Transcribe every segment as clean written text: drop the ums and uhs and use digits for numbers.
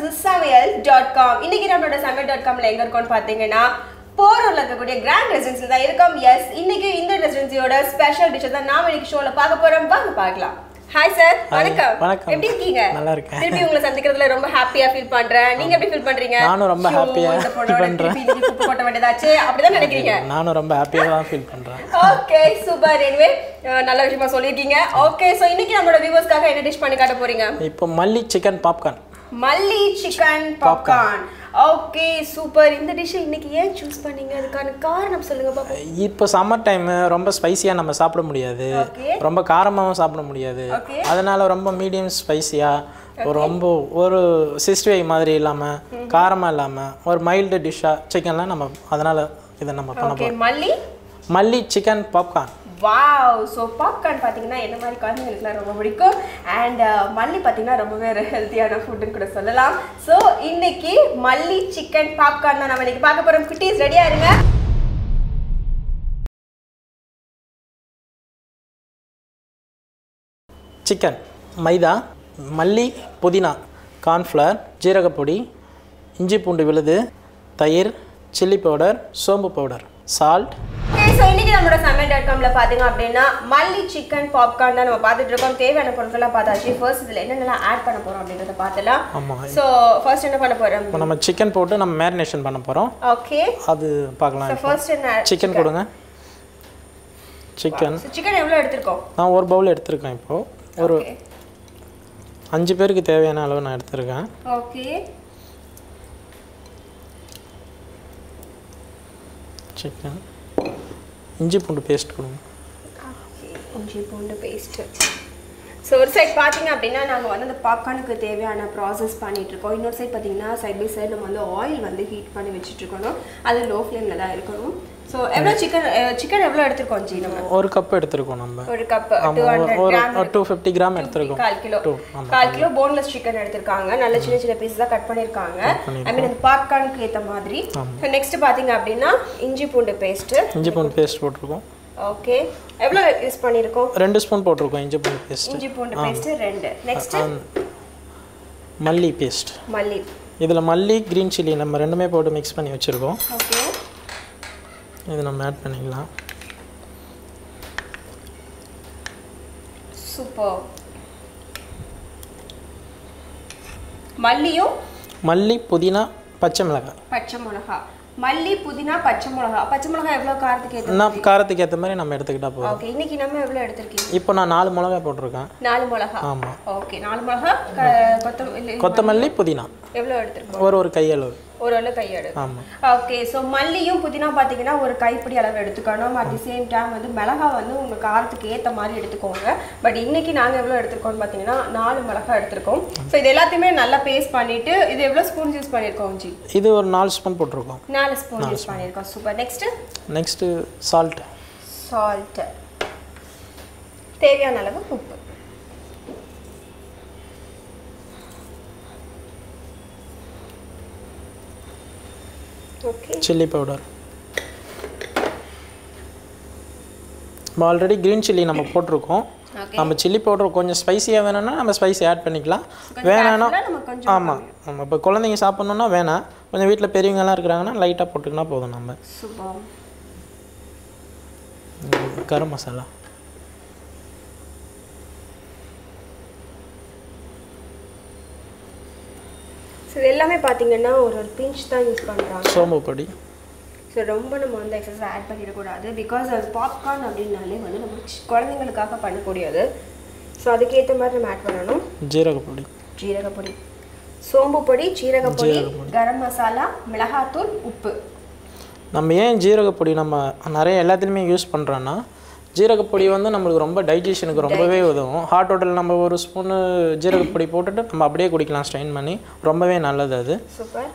this is samayal.com. இன்னைக்கு நம்மளோட samayal.comல எங்க இருக்கோம்னு பாத்தீங்கன்னா போரூர்ல இருக்கக்கூடிய கிராண்ட் ரெசிடென்சி தான் இருக்கோம். எஸ், இன்னைக்கு இந்த ரெசிடென்சியோட ஸ்பெஷல் டிஷ் தான் நாம இன்னைக்கு ஷோல பார்க்க போறோம். வாங்க பார்க்கலாம். ஹாய் சார், வணக்கம். எப்படி இருக்கீங்க? நல்லா இருக்கேன். திருப்பி உங்களை சந்திக்கிறதுல ரொம்ப ஹாப்பியா ஃபீல் பண்றேன். நீங்க எப்படி ஃபீல் பண்றீங்க? நானும் ரொம்ப ஹாப்பியா ஃபீல் பண்றேன். குப்பு கொட்ட வேண்டியதாச்சு, அப்படிதான் நினைக்கிறீங்க? நானும் ரொம்ப ஹாப்பியா தான் ஃபீல் பண்றேன். Okay, super. எனிவே நல்ல விஷயமா சொல்லிருக்கீங்க. ஓகே, சோ இன்னைக்கு நம்மளோட வியூவர்ஸ்க்காக என்ன டிஷ் பண்ணி காட்ட போறீங்க? இப்போ மல்லி சிக்கன் பாப்கார்ன். மல்லி சிக்கன் பாப்கார்ன். Okay, super. இந்த டிஷ் இன்னைக்கு ஏன் சூஸ் பண்ணீங்க? அதுக்கான காரணம் சொல்லுங்க பாப்போம். இப்போ சம்மர் டைம் ரொம்ப ஸ்பைசியா நம்ம சாப்பிட முடியாது, ரொம்ப காரமாவும் சாப்பிட முடியாது. அதனால ரொம்ப மீடியம் ஸ்பைசியா ஒரு 65 மாதிரி இல்லாம காரமா இல்லாம ஒரு மைல்டு டிஷ்ஷா சிக்கன்லாம் நம்ம அதனால இதை நம்ம பண்ண போறோம். மல்லி chicken popcorn. Wow! So popcorn பார்த்தீங்கன்னா என்ன மாதிரி குழந்தைங்களுக்குலாம் ரொம்ப பிடிக்கும். அண்ட் மல்லி பார்த்தீங்கன்னா ரொம்பவே ஒரு ஹெல்த்தியான ஃபுட்டுன்னு கூட சொல்லலாம். ஸோ இன்னைக்கு மல்லி சிக்கன் பாப்கார்ன் தான் நம்ம இன்னைக்கு பார்க்க போகிறோம். குட்டீஸ் ரெடியாக இருங்க. சிக்கன், மைதா, மல்லி, புதினா, கார்ன்ஃப்ளவர், ஜீரகப்பொடி, இஞ்சி பூண்டு விழுது, தயிர், சில்லி பவுடர், சோம்பு பவுடர், சால்ட். ஸோ இன்னைக்கு நம்மளோட samayal.comல பார்த்தீங்க அப்படின்னா மல்லி சிக்கன் பாப்கார்ன் தான் நம்ம பார்த்துட்டு இருக்கோம். தேவையான பொருட்கள்லாம் பார்த்தாச்சு. ஃபர்ஸ்ட் இதில் என்னென்னலாம் ஆட் பண்ண போகிறோம் அப்படின்றத பார்த்துலாம். ஸோ ஃபர்ஸ்ட் என்ன பண்ண போகிறோம்? நம்ம சிக்கன் போட்டு நம்ம மேரினேஷன் பண்ண போகிறோம். ஓகே, அது பார்க்கலாம். ஃபர்ஸ்ட் என்ன? சிக்கன் கொடுங்க. சிக்கன் எவ்வளோ எடுத்திருக்கோம்? நான் ஒரு பவுல் எடுத்திருக்கேன். இப்போது ஒரு 5 பேருக்கு தேவையான அளவு நான் எடுத்திருக்கேன். ஓகே, சிக்கன், இஞ்சி பூண்டு பேஸ்ட் கொடுங்க. ஓகே, இஞ்சி பூண்டு பேஸ்ட். ஸோ ஒரு சைட் பார்த்தீங்க அப்படின்னா நாங்கள் வந்து அந்த பாப்கார்னுக்கு தேவையான ப்ராசஸ் பண்ணிகிட்ருக்கோம். இன்னொரு சைட் பார்த்தீங்கன்னா சைட் பை சைடு நம்ம வந்து ஆயில் வந்து ஹீட் பண்ணி வச்சுட்ருக்கணும். அது லோ ஃப்ளேமில் தான் இருக்கணும். ஸோ எவ்வளோ சிக்கன் எவ்வளோ எடுத்துருக்கோம் ஜி? நம்ம ஒரு கப் எடுத்துருக்கோம். நம்ம ஒரு கப் 250 கிராம் எடுத்துருக்கோம். 1/4 கிலோ போன்லெஸ் சிக்கன் எடுத்திருக்காங்க. நல்ல சின்ன சின்ன பீஸாக கட் பண்ணியிருக்காங்க. ஐ மீன் அந்த பாப்கார்னுக்கு ஏற்ற மாதிரி. நெக்ஸ்ட் பார்த்தீங்க அப்படின்னா இஞ்சி பூண்டு பேஸ்ட் போட்டிருக்கோம். ஓகே, எவ்வளோ யூஸ் பண்ணியிருக்கோம்? 2 ஸ்பூன் போட்டிருக்கோம் இஞ்சி பூண்டு பேஸ்ட். 2. நெக்ஸ்ட் மல்லி பேஸ்ட். இதில் மல்லி, க்ரீன் சில்லி நம்ம ரெண்டுமே போட்டு மிக்ஸ் பண்ணி வச்சுருக்கோம். ஓகே, இது நம்ம ஆட் பண்ணிக்கலாம். சூப்பர். மல்லி, புதினா, பச்சை மிளகாய். மல்லி, புதினா, பச்சை மிளகாய் எவ்வளோ காரத்துக்கு ஏற்ற? நான் காரத்துக்கு ஏற்ற மாதிரி நம்ம எடுத்துக்கிட்டா போதும். ஓகே, இன்னைக்கு நம்ம எவ்வளோ எடுத்துருக்கீங்க? இப்போ நான் 4 மிளகாய் போட்டிருக்கேன். 4 மிளகாய். ஆமாம். ஓகே, 4 மிளகாய். கொத்தமல்லி, புதினா எவ்வளோ எடுத்துருக்கோம்? ஒரு கையளவு. கையெடு. ஆமாம். ஓகே, ஸோ மல்லியும் புதினா பார்த்தீங்கன்னா ஒரு கைப்பிடி அளவு எடுத்துக்கணும். அட் தி சேம் டைம் வந்து மிளகாய் வந்து உங்கள் காரத்துக்கு ஏற்ற மாதிரி எடுத்துக்கோங்க. பட் இன்னைக்கு நாங்கள் எவ்வளோ எடுத்துருக்கோம்னு பார்த்தீங்கன்னா 4 மிளகாய் எடுத்துருக்கோம். ஸோ இது எல்லாத்தையுமே நல்லா பேஸ்ட் பண்ணிவிட்டு இது எவ்வளோ ஸ்பூன் யூஸ் பண்ணியிருக்கோம் ஜி? இது ஒரு 4 ஸ்பூன் போட்டிருக்கோம். 4 ஸ்பூன் யூஸ் பண்ணியிருக்கோம். சூப்பர். Next salt. தேவையான அளவு உப்பு. Chilli powder. Already green chilli நம்ம போட்டிருக்கோம். நம்ம சில்லி பவுடர் கொஞ்சம் ஸ்பைசியாக வேணும்னா நம்ம ஸ்பைசி ஆட் பண்ணிக்கலாம். வேணான்னா ஆமாம் இப்போ குழந்தைங்க சாப்பிட்ணுன்னா வேணாம். கொஞ்சம் வீட்டில் பெரியவங்கெல்லாம் இருக்கிறாங்கன்னா லைட்டாக போட்டுக்கினா போதும். நம்ம கரம் மசாலா. இது எல்லாமே பார்த்தீங்கன்னா ஒரு பிஞ்ச் தான் யூஸ் பண்ணுறாங்க. சோம்பு பொடி. ஸோ ரொம்ப நம்ம வந்து எக்ஸஸ் ஆட் பண்ணிடக்கூடாது. பிகாஸ் அது பாப்கார்ன் அப்படின்னாலே வந்து நம்ம குழந்தைங்களுக்காக பண்ணக்கூடியது. ஸோ அதுக்கேற்ற மாதிரி நம்ம ஆட் பண்ணணும். ஜீரகப்பொடி, சோம்பு பொடி, ஜீரகப்பொடி, கரம் மசாலா, மிளகாத்தூள், உப்பு. நம்ம ஏன் ஜீரகப்பொடி நம்ம நிறைய எல்லாத்துலேயுமே யூஸ் பண்ணுறோன்னா ஜீரகப்பொடி வந்து நம்மளுக்கு ரொம்ப டைஜஷனுக்கு ரொம்பவே உதவும். ஹாட் வாட்டரில் நம்ம ஒரு ஸ்பூனு ஜீரகப்பொடி போட்டுட்டு நம்ம அப்படியே குடிக்கலாம் ஸ்ட்ரெயின் பண்ணி. ரொம்பவே நல்லது அது. சூப்பர்.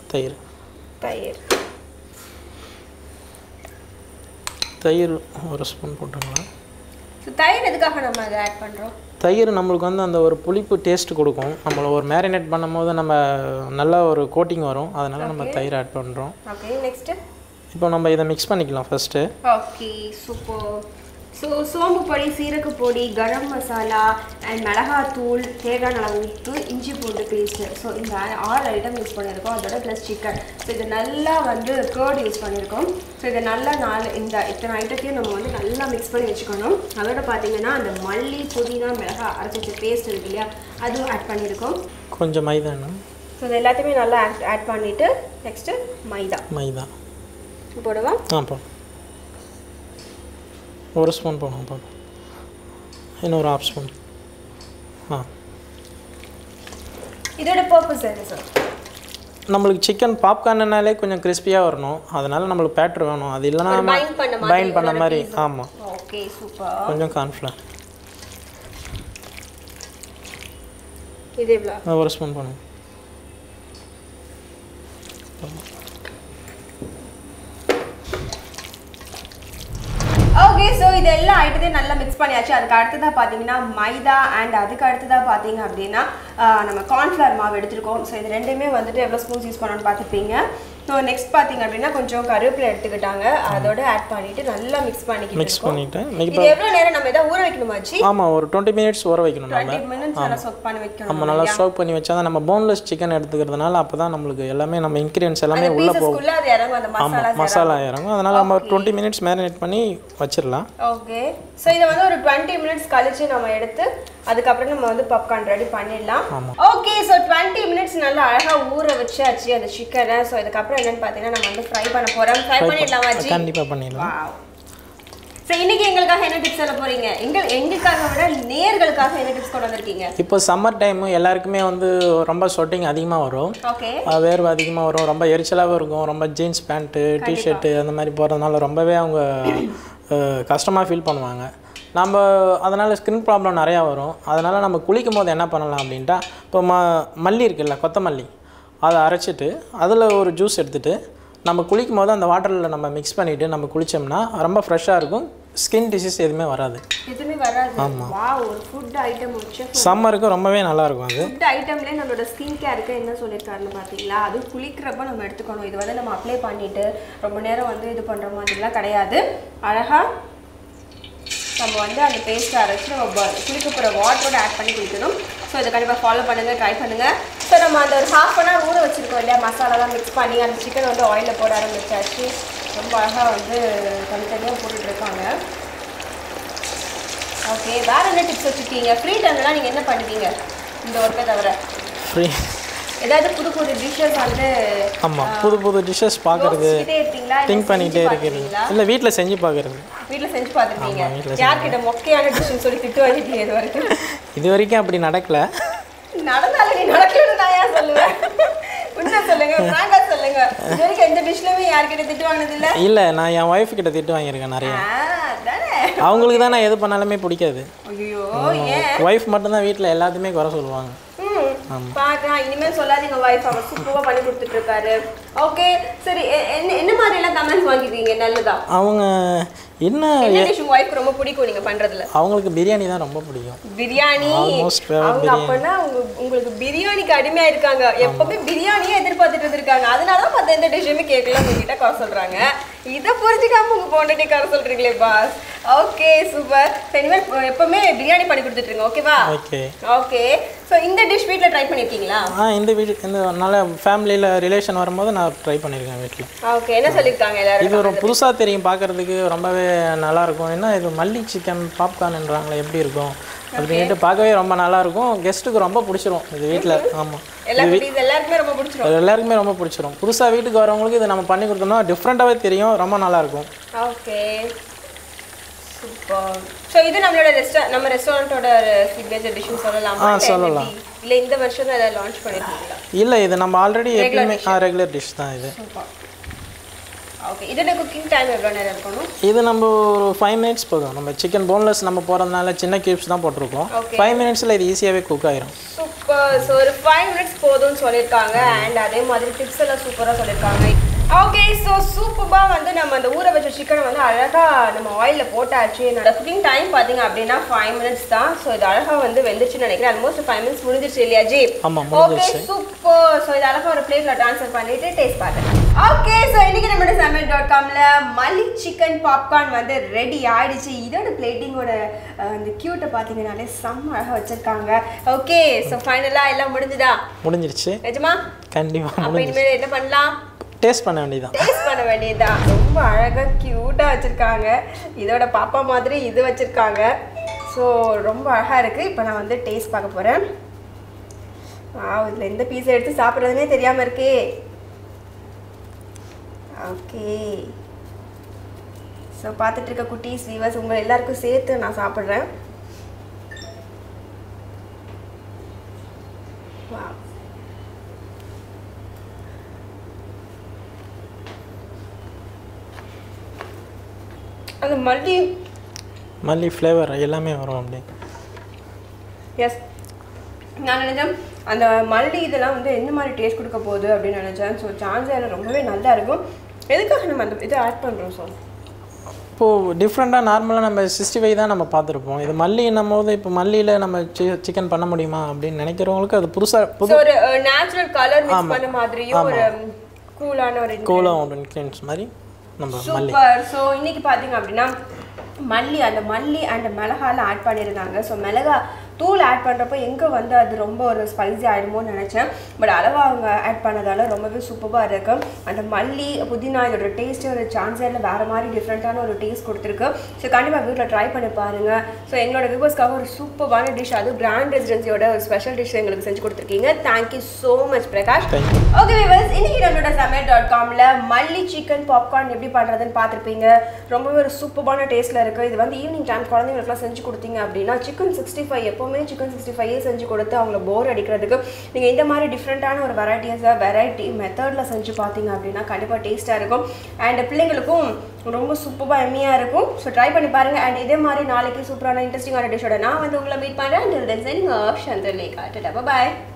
தயிர் ஒரு ஸ்பூன் போட்டுக்கலாம். தயிர் எதுக்காக நம்ம அதை ஆட் பண்ணுறோம்? தயிர் நம்மளுக்கு வந்து அந்த ஒரு புளிப்பு டேஸ்ட் கொடுக்கும். நம்மளை ஒரு மேரினேட் பண்ணும்போது நம்ம நல்ல ஒரு கோட்டிங் வரும். அதனால் நம்ம தயிர் ஆட் பண்ணுறோம். ஓகே, நெக்ஸ்ட்டு இப்போ நம்ம இதை மிக்ஸ் பண்ணிக்கலாம் first. Okay, super. So so சோம்பு பொடி, சீரக பொடி, கரம் மசாலா அண்ட் மிளகாத்தூள், தேங்காய் அளவு உப்பு, இஞ்சி பூண்டு பேஸ்ட்டு. ஸோ இந்த 6 ஐட்டம் யூஸ் பண்ணியிருக்கோம். அதோட ப்ளஸ் சிக்கன். ஸோ இது நல்லா வந்து கேர்ட் யூஸ் பண்ணியிருக்கோம். ஸோ இதை நல்லா இத்தனை ஐட்டத்தையும் நம்ம வந்து நல்லா மிக்ஸ் பண்ணி வச்சுக்கணும். அதோட பார்த்தீங்கன்னா அந்த மல்லி, புதினா, மிளகாய் அரைச்சி பேஸ்ட் இருக்கு இல்லையா, அதுவும் ஆட் பண்ணியிருக்கோம். கொஞ்சம் மைதா. ஸோ இது எல்லாத்தையுமே நல்லா ஆட் பண்ணிவிட்டு நெக்ஸ்ட்டு மைதா போடுவா. போ, 1 ஸ்பூன் போடுவோம். போ, இன்னொரு 1/2 ஸ்பூன். இதோட பர்பஸ் என்ன சார்? நம்மளுக்கு சிக்கன் பாப்கார்ன்னாலே கொஞ்சம் கிறிஸ்பியாக வரணும். அதனால நம்மளுக்கு பேட்டர் வேணும். அது இல்லைனா பைண்ட் பண்ண மாதிரி. ஆமாம். Okay, super. கொஞ்சம் கார்ன்ஃப்ளவர். இது எவ்வளோ? 1 ஸ்பூன் பண்ணுவோம். ஓகே, ஸோ இது எல்லா ஐட்டத்தையும் நல்லா மிக்ஸ் பண்ணியாச்சு. அதுக்கு அடுத்ததாக பார்த்தீங்கன்னா மைதா அண்ட் அதுக்கு அடுத்ததாக பார்த்தீங்க அப்படின்னா நம்ம கார்ன்ஃப்ளவர் மாவு எடுத்துருக்கோம். ஸோ இது ரெண்டுமே வந்துட்டு எவ்வளோ ஸ்பூன்ஸ் யூஸ் பண்ணணும்னு பார்த்துப்பீங்க. ஸோ நெக்ஸ்ட் பார்த்தீங்க அப்படின்னா கொஞ்சம் கருவேப்பிலை எடுத்துக்கிட்டாங்க. அதோட ஆட் பண்ணிட்டு நல்லா மிக்ஸ் பண்ணிட்டு இது எவ்வளோ நேரம் நம்ம எதாவது ஊற வைக்கணுமாச்சு? ஆமாம், ஒரு 20 மினிட்ஸ் ஊற வைக்கணும். 20 மினிட்ஸ் நல்லா சோக் பண்ணி வைக்கணும். நம்ம நல்லா சோக் பண்ணி வச்சா தான் நம்ம போன்லெஸ் சிக்கன் எடுத்துக்கிறதுனால அப்போ தான் நம்மளுக்கு எல்லாமே நம்ம இன்கிரியன்ஸ் எல்லாமே உள்ளே போகும். அது இறங்கும், அந்த மசாலா இறங்கும். அதனால் நம்ம 20 மினிட்ஸ் மேரினேட் பண்ணி வச்சிடலாம். ஓகே, ஸோ இதை வந்து ஒரு 20 மினிட்ஸ் கழிச்சு நம்ம எடுத்து அதுக்கப்புறம் நம்ம வந்து பாப்கார்ன் ரெடி பண்ணிடலாம். ஓகே, ஸோ 20 மினிட்ஸ் நல்லா அழகாக ஊற வச்சாச்சு அந்த சிக்கனை. ஸோ இதுக்கப்புறம் என்னன்னு பார்த்தீங்கன்னா நம்ம வந்து ஃப்ரை பண்ண போகிறோம். ஃப்ரை பண்ணிடலாமா? கண்டிப்பாக பண்ணிடலாம். ஸோ இன்னைக்கு எங்களுக்காக என்ன டிப்ஸ் சொல்ல போறீங்க? எங்களுக்காக விட நேயர்களுக்காக என்ன டிப்ஸ் கொண்டு வந்திருக்கீங்க? இப்போ சம்மர் டைம் எல்லாருக்குமே வந்து ரொம்ப ஸ்வெட்டிங் அதிகமாக வரும். ஓகே, வேர்வை அதிகமாக வரும். ரொம்ப எரிச்சலாகவும் இருக்கும். ரொம்ப ஜீன்ஸ் பேண்ட்டு, டிஷர்ட்டு அந்த மாதிரி போகிறதுனால ரொம்பவே அவங்க கஷ்டமாக ஃபீல் பண்ணுவாங்க. நம்ம அதனால் ஸ்கின் ப்ராப்ளம் நிறையா வரும். அதனால் நம்ம குளிக்கும் போது என்ன பண்ணலாம் அப்படின்ட்டா, இப்போ மல்லி இருக்குல்ல, கொத்தமல்லி, அதை அரைச்சிட்டு அதில் ஒரு ஜூஸ் எடுத்துகிட்டு நம்ம குளிக்கும் போது அந்த வாட்டரில் நம்ம மிக்ஸ் பண்ணிவிட்டு நம்ம குளித்தோம்னா ரொம்ப ஃப்ரெஷ்ஷாக இருக்கும். ஸ்கின் டிசீஸ் எதுவுமே வராது. ஆமாம். ஒரு ஃபுட் ஐட்டம் சம்மருக்கு ரொம்பவே நல்லாயிருக்கும். அது ஃபுட் ஐட்டம்லேயே நம்மளோட ஸ்கின் கேருக்கு என்ன சொல்லியிருக்காருன்னு பார்த்தீங்களா, அது குளிக்கிறப்ப நம்ம எடுத்துக்கணும். இது வந்து நம்ம அப்ளை பண்ணிவிட்டு ரொம்ப நேரம் வந்து இது பண்ணுற மாதிரிலாம் கிடையாது. அழகாக நம்ம வந்து அந்த பேஸ்ட்டை அரைச்சி நம்ம குளிக்க போகிற வாட்டரோட ஆட் பண்ணி குளிக்கணும். ஸோ இதை கண்டிப்பாக ஃபாலோ பண்ணுங்கள், ட்ரை பண்ணுங்கள். ஸோ நம்ம அந்த ஒரு 1/2 hour ஊற வச்சுருக்கோம் இல்லையா, மசாலாலாம் மிக்ஸ் பண்ணி அந்த சிக்கன் வந்து ஆயிலில் போட ஆரம்பிச்சாச்சு. ரொம்ப அழகாக வந்து தனித்தனியாக போட்டுட்ருக்காங்க. ஓகே, வேறு என்ன டிப்ஸ் வச்சுருக்கீங்க? ஃப்ரீ டைம்லாம் நீங்கள் என்ன பண்ணுவீங்க இந்த ஒர்க்கை தவிர? ஃப்ரீ ஏதாவது புது புது டிஷ்ஷஸ் வந்து புது டிஷ்ஷஸ் பார்க்குறது, திங்க் பண்ணிகிட்டே இருக்கிறது, இல்லை வீட்டில் செஞ்சு பார்க்குறது. வீட்டில் செஞ்சு பார்த்துருப்பீங்க. யார்கிட்ட மொக்கையான டிஷ்ஷுன்னு சொல்லி திட்டு வாங்கிட்டீங்க இது வரைக்கும்? அப்படி நடக்கல. நடந்தாலும் நீ நடக்கலன்னு தான் ஏன் சொல்லுவேன்? உண்மை சொல்லுங்க, ஃப்ராங்கா சொல்லுங்க. இது வரைக்கும் எந்த டிஷ்லயுமே யார்கிட்ட திட்டு வாங்கினது இல்லை? இல்லை, நான் என் ஒய்ஃப் கிட்ட திட்டு வாங்கியிருக்கேன் நிறைய. அவங்களுக்கு தான் நான் எது பண்ணாலுமே பிடிக்காது. ஐயோ, ஒய்ஃப் மட்டும்தான் வீட்டில் எல்லாத்தையுமே குறை சொல்லுவாங்க. பாக்கலாம், இனிமேல் சொல்லாதீங்க. வைஃப் அவர் சூப்பராக பண்ணி கொடுத்துட்டு இருக்காரு. ஓகே, சரி. என்ன மாதிரி எல்லாம் கமெண்ட்ஸ் வாங்கிருக்கீங்க? நல்லதா? அவங்க என்ன டிஷ் உங்க வைஃப்க்கு ரொம்ப பிடிக்கும் நீங்க பண்றதுல? அவங்களுக்கு பிரியாணி தான் ரொம்ப பிடிக்கும். பிரியாணி அவங்க அப்பனா உங்களுக்கு பிரியாணிக்கு அடிமையா இருக்காங்க. எப்பவுமே பிரியாணியே எதிர்பார்த்துட்டு இருந்திருக்காங்க. அதனாலதான் மத்த எந்த டிஷ்ஷுமே கேட்கல உங்ககிட்ட குறை சொல்றாங்க. இதை புரிஞ்சுக்காம உங்க பொண்டாட்டி குறை சொல்றீங்களே பாஸ். Okay, super. இனிமேல் எப்பவுமே பிரியாணி பண்ணி கொடுத்துட்டு இருங்க. ஓகேவா? ஓகே. ஓகே, ஸோ இந்த டிஷ் வீட்டில் ட்ரை பண்ணியிருக்கீங்களா? இந்த நல்ல ஃபேமிலியில் ரிலேஷன் வரும்போது நான் ட்ரை பண்ணியிருக்கேன் வீட்டில். ஓகே, என்ன சொல்லியிருக்காங்க எல்லாரும்? இது ஒரு புதுசாக தெரியும் பார்க்குறதுக்கு, ரொம்பவே நல்லாயிருக்கும். என்ன இது மல்லி சிக்கன் பாப்கார்ன்ன்றாங்களே, எப்படி இருக்கும் அப்படின்ட்டு பார்க்கவே ரொம்ப நல்லாயிருக்கும். கெஸ்ட்டுக்கு ரொம்ப பிடிச்சிரும் இது வீட்டில். ஆமாம், எல்லாருக்குமே ரொம்ப பிடிச்சிரும். எல்லாருக்குமே ரொம்ப பிடிச்சிரும். புதுசாக வீட்டுக்கு வரவங்களுக்கு இதை நம்ம பண்ணி கொடுத்தோம்னா டிஃப்ரெண்ட்டாகவே தெரியும், ரொம்ப நல்லாயிருக்கும். Okay, super. ஸோ இது நம்மளோட நம்ம ரெஸ்டாரண்ட்டோட சிக்னேச்சர் டிஷ்னு சொல்லலாமா? சொல்லலாம். இல்லை இந்த வருஷம் தான் எதாவது லான்ச் பண்ணியிருக்கீங்களா? இல்லை, இது நம்ம ஆல்ரெடி எப்பயுமே ரெகுலர் டிஷ் தான் இது. ஓகே, இதோட குக்கிங் டைம் எவ்வளோ நேரம் இருக்கணும்? இது நம்ம ஒரு 5 minutes போதும். நம்ம சிக்கன் போன்லெஸ் நம்ம போகிறதுனால சின்ன கியூப்ஸ் தான் போட்டிருக்கோம். 5 minutesல இது ஈஸியாகவே குக் ஆயிரும். சூப்பர். ஸோ ஒரு 5 minutes போதும்னு சொல்லியிருக்காங்க. அண்ட் அதே மாதிரி டிப்ஸ் எல்லாம் சூப்பராக சொல்லியிருக்காங்க. ஓகே ஸோ சூப்பராக வந்து நம்ம அந்த ஊற வச்ச சிக்கனை வந்து அழகாக நம்ம ஆயிலில் போட்டாச்சு. என்னோட குக்கிங் டைம் பார்த்தீங்க அப்படின்னா 5 minutes தான். ஸோ இது அழகாக வந்து வெந்துச்சுன்னு நினைக்கிறேன். ஆல்மோஸ்ட் 5 minutes முடிஞ்சிருச்சு இல்லையா ஜி? Okay super. ஸோ இது அழகாக ஒரு பிளேட்டில் ட்ரான்ஸ்ஃபர் பண்ணிட்டு டேஸ்ட் பார்த்தேன். ஓகே ஸோ இன்னைக்கு நம்மளோட Samayal.comல மல்லி சிக்கன் பாப்கார்ன் வந்து ரெடி ஆயிடுச்சு. இதோட பிளேட்டிங்கோட அந்த கியூட்டை பார்த்தீங்கன்னாலே செம்ம அழகாக வச்சிருக்காங்க. ஓகே ஸோ ஃபைனலாக எல்லாம் முடிஞ்சிருச்சு நிஜமா? கண்டிப்பாக. அப்போ இனிமேல் என்ன பண்ணலாம்? டேஸ்ட் பண்ண வேண்டியதான். ரொம்ப அழகாக க்யூட்டாக வச்சுருக்காங்க. இதோட பாப்பா மாதிரி இது வச்சுருக்காங்க. ஸோ ரொம்ப அழகாக இருக்குது. இப்போ நான் வந்து டேஸ்ட் பார்க்க போகிறேன். இதில் எந்த பீஸை எடுத்து சாப்பிட்றதுனே தெரியாமல் இருக்கே. ஓகே ஸோ பார்த்துட்டு இருக்க குட்டீஸ் வீவர்ஸ் உங்கள் எல்லாருக்கும் சேர்த்து நான் சாப்பிட்றேன். அந்த மல்லி ஃப்ளேவர் எல்லாமே வரும் அப்படி. எஸ் நான் நினைச்சேன் அந்த மல்லி இதெல்லாம் வந்து எந்த மாதிரி டேஸ்ட் கொடுக்க போகுது அப்படின்னு நினச்சேன். ஸோ சான்ஸில் ரொம்பவே நல்லா இருக்கும். எதுக்காக நம்ம அந்த இதை ஆட் பண்ணுறோம்? ஸோ இப்போது டிஃப்ரெண்ட்டாக நார்மலாக நம்ம 65 தான் நம்ம பார்த்துருப்போம். இது மல்லி நம்ம போது இப்போ மல்லியில் நம்ம சிக்கன் பண்ண முடியுமா அப்படின்னு நினைக்கிறவங்களுக்கு அது புதுசாக ஒரு நேச்சுரல் கலர் மிக்ஸ் பண்ண மாதிரியும் ஒரு கூலான ஒரு இன்க்ரீடியன்ஸ் மாதிரி நம்ம சூப்பர். ஸோ இன்னைக்கு பார்த்தீங்க அப்படின்னா மல்லி அண்ட் மிளகால ஆட் பண்ணியிருந்தாங்க. ஸோ மிளகா தூள் ஆட் பண்ணுறப்போ எங்கே வந்து அது ரொம்ப ஒரு ஸ்பைசி ஆகிடுமோன்னு நினச்சேன். பட் அளவாக அவங்க ஆட் பண்ணதால ரொம்பவே சூப்பராக இருக்கும். அந்த மல்லி புதினா இதோட டேஸ்ட்டு ஒரு சான்ஸில் வேறு மாதிரி டிஃப்ரெண்ட்டான ஒரு டேஸ்ட் கொடுத்துருக்கு. ஸோ கண்டிப்பாக வீட்டில் ட்ரை பண்ணி பாருங்கள். ஸோ எங்களோட வியூவர்ஸ்க்காக ஒரு சூப்பரான டிஷ், அது கிராண்ட் ரெசிடென்சியோட ஒரு ஸ்பெஷல் டிஷ் எங்களுக்கு செஞ்சு கொடுத்துருக்கீங்க. Thank you so much Prakash. Okay viewers, இன்னைக்கு நம்மளோட Samayal.comல மல்லி சிக்கன் பாப்கார்ன் எப்படி பண்ணுறதுன்னு பார்த்துருப்பீங்க. ரொம்பவே ஒரு சூப்பரான டேஸ்ட்டில் இருக்குது. இது வந்து ஈவினிங் டைம் குழந்தைங்களுக்குலாம் செஞ்சு கொடுத்தீங்க அப்படின்னா சிக்கன் 65 எப்போவுமே சிக்கன் 65 செஞ்சு கொடுத்து அவங்கள போர் அடிக்கிறதுக்கு நீங்கள் இந்த மாதிரி டிஃப்ரெண்ட்டான ஒரு வெரைட்டி மெத்தடில் செஞ்சு பார்த்தீங்க அப்படின்னா கண்டிப்பாக டேஸ்ட்டாக இருக்கும். அண்ட் பிள்ளைங்களுக்கும் ரொம்ப சூப்பராக எம்மியாக இருக்கும். ஸோ ட்ரை பண்ணி பாருங்கள். அண்ட் இதே மாதிரி நாளைக்கு சூப்பரான இன்ட்ரெஸ்டிங்கான டிஷ்ஷோட நான் வந்து உங்களை மீட் பண்ணுறேன். Until then, signing off, Chandralekha. Bye bye.